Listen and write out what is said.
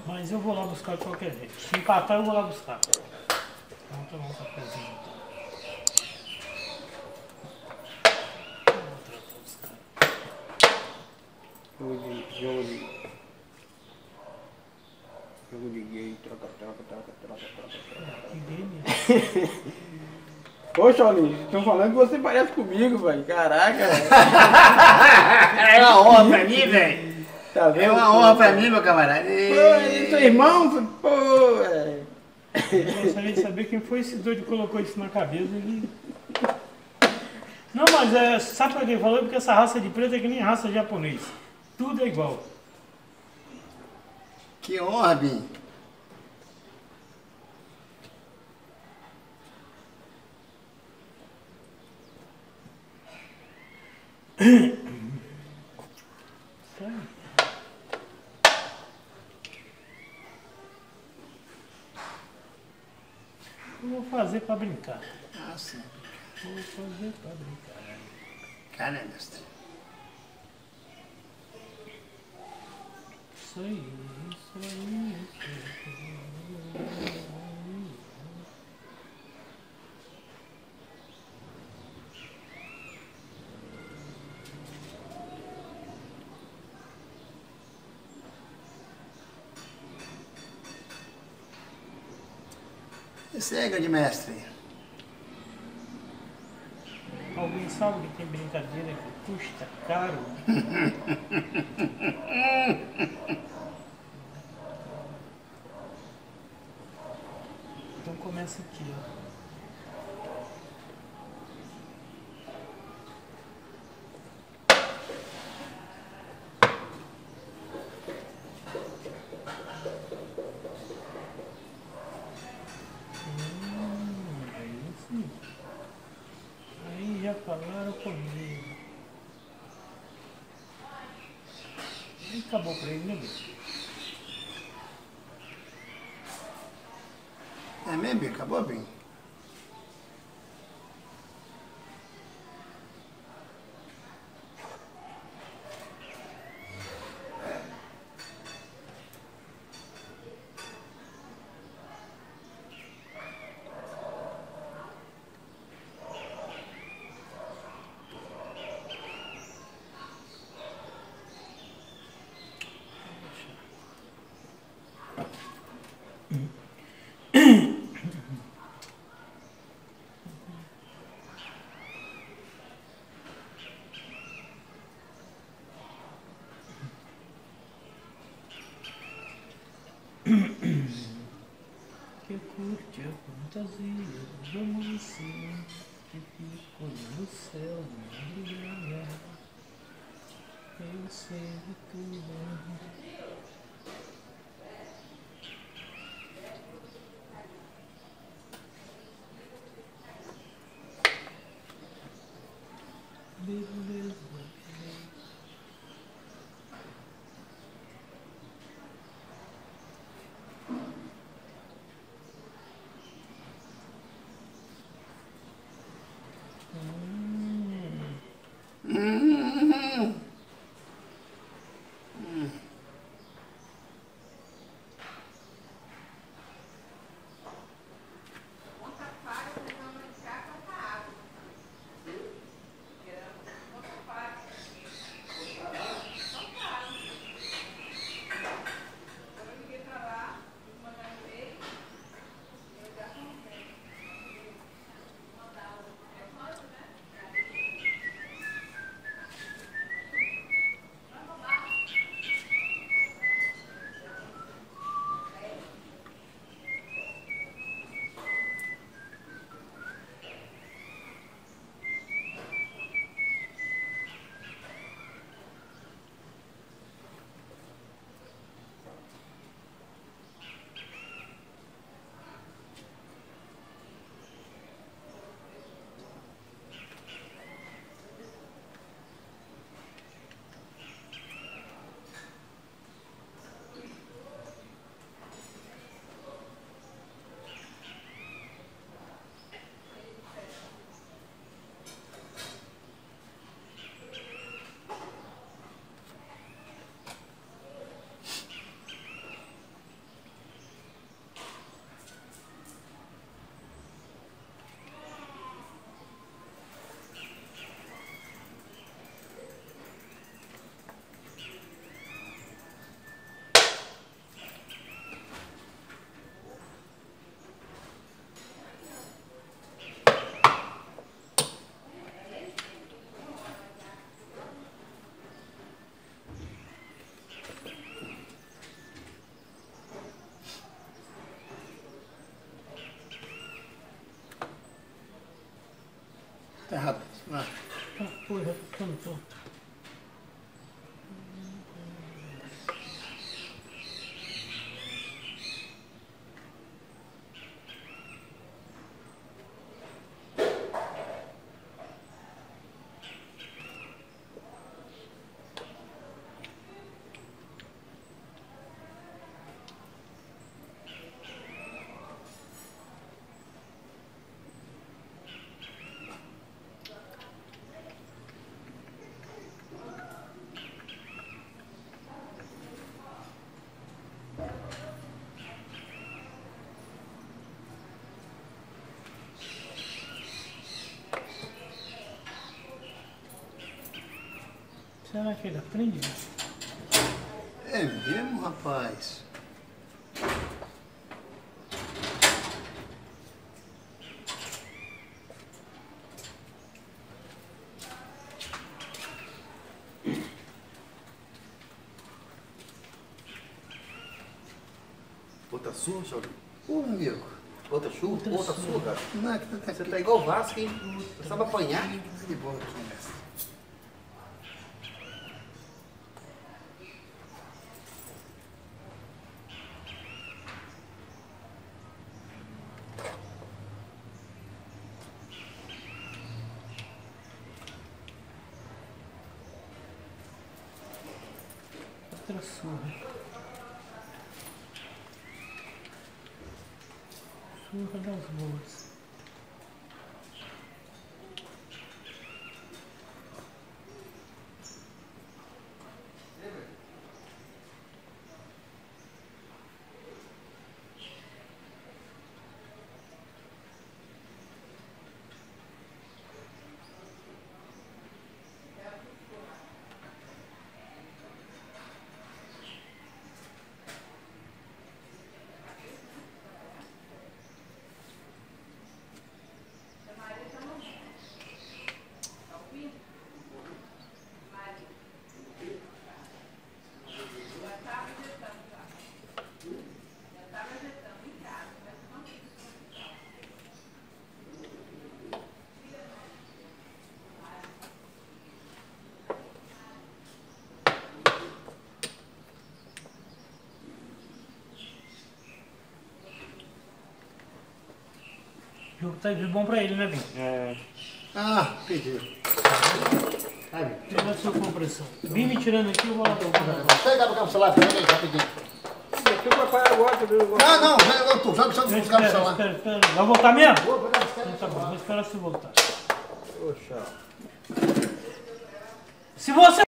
Mas eu vou lá buscar de qualquer jeito. Se empatar, eu vou lá buscar. Vamos tomar um cafezinho então. Jogo de gay, troca. Que game Poxa, Paulinho, estão falando que você parece comigo, velho. Caraca. É uma honra pra mim, velho. Tá vendo? É uma honra pra mim, meu camarada. Pô, seu irmão? Pô, velho. Eu gostaria de saber quem foi esse doido que colocou isso na cabeça. Ele... Não, mas sabe pra que ele falou? Porque essa raça de preto é que nem raça japonês. Tudo é igual. Que honra, Bim. Eu vou fazer pra brincar. Ah, sim. Vou fazer pra brincar. Cara, mestre. Isso aí, isso aí, isso aí. Esse é, grande mestre. Alguém sabe que tem brincadeira que custa caro? Então começa aqui, ó. Aí sim. Aí já falaram comigo. Aí acabou pra ele, né, bicho? É mesmo, Bim? Acabou, Bim? Que curte a fantasia do romance que fica no céu, madrugada. Eu sei de tudo. Beleza. Tá errado. Ah. Ah, porra, cantou. Será que ele aprende? É mesmo, rapaz? Outra sua, Saulinho? Pô, amigo. Outra sua? Outra sua, cara? Não, é que tá Você aqui. tá igual o Vasco, hein? Você sabe apanhar? De boa aqui, mestre. Outra surra. Surra das boas. O jogo tá de bom pra ele, né, Vinho? É. Ah, pediu. Ai, Tira a sua compressão. Vim me tirando aqui, eu vou lá pra pega no cabo celular, pega aí, rapidinho. Deixa o papai agora, que eu vou... Não, eu tô vendo que você não cabo celular. Espera. Vai voltar mesmo? Vou pegar esse Então tá bom, vou esperar você voltar. Poxa. Se você